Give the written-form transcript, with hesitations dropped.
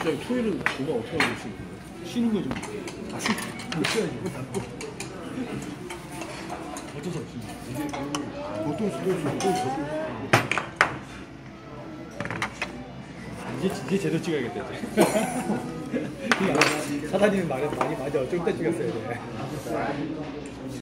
갑자기 토요일은 그거 어떻게 하고 있어? 쉬는 거죠. 아, 쉬어야지. 이거 닫고. 어쩔 수 없지. 이게 보통 이제 제대로 찍어야겠다. 이제. 사장님 말에 많이 맞아. 좀 이따 찍었어야 돼.